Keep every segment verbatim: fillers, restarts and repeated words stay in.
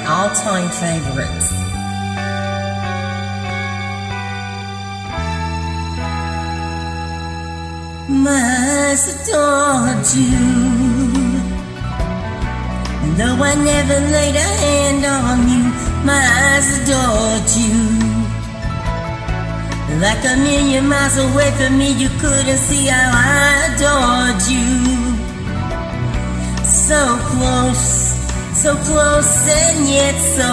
all-time favorites. My eyes adored you, though I never laid a hand on you. My eyes adored you. Like a million miles away from me, you couldn't see how I adored you. So close, so close and yet so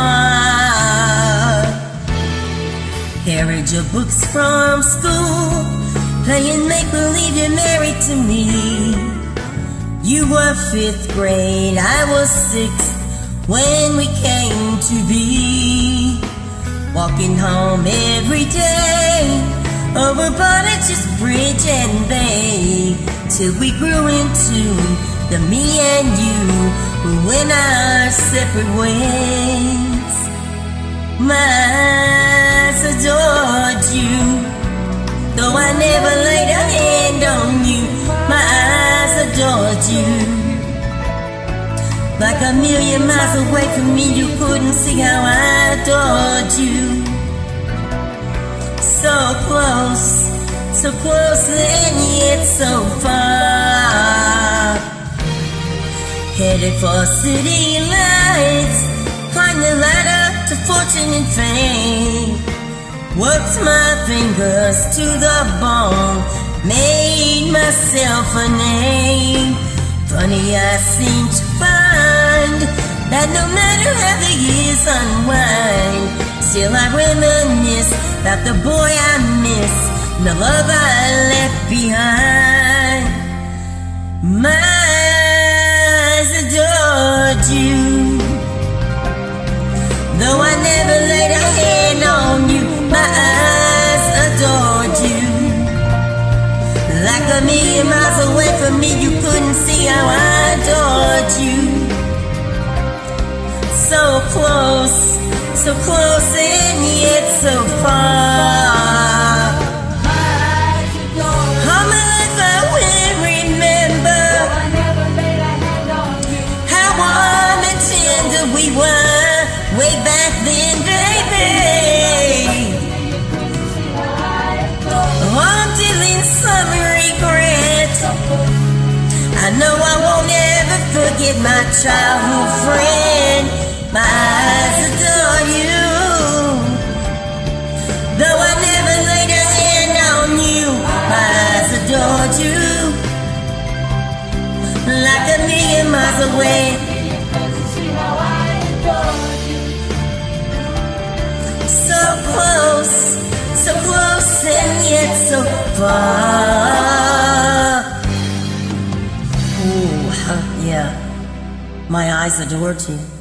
far. Carried your books from school, playing make-believe you're married to me. You were fifth grade, I was sixth when we came to be. Walking home every day over Bonnett's Bridge and Bay, till we grew into the me and you who went our separate ways. My eyes adored you, though I never laid a hand on you. My eyes adored you. Like a million miles away from me, you couldn't see how I adored you. So close, so close and yet so far. Headed for city lights, climbed the ladder to fortune and fame. Worked my fingers to the bone, made myself a name. Funny, I seem to find that no matter how the years unwind, still I reminisce about the boy I miss, the love I left behind. My eyes adored you, though I never laid a hand on you. My eyes adored you. Like a million miles away from me, you couldn't see how I adored you. So close, so close and yet so far. All my life I will remember how warm and tender we were way back then, baby. Oh, I'm dealing some regret. I know I won't ever forget my childhood friend. My eyes adore you, though I never laid a hand on you. My eyes adored you. Like a million miles away, so close, so close and yet so far. Ooh, huh, yeah, my eyes adored you.